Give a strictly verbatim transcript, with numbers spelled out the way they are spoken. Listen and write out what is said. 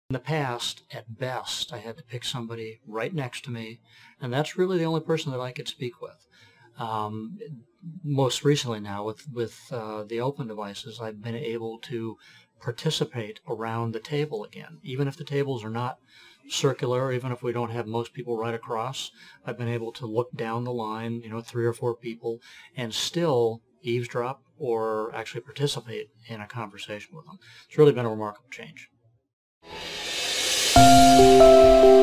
In the past, at best, I had to pick somebody right next to me, and that's really the only person that I could speak with. Um, most recently now, with, with uh, the Opn devices, I've been able to participate around the table again. Even if the tables are not circular, even if we don't have most people right across, I've been able to look down the line, you know, three or four people, and still eavesdrop or actually participate in a conversation with them. It's really been a remarkable change.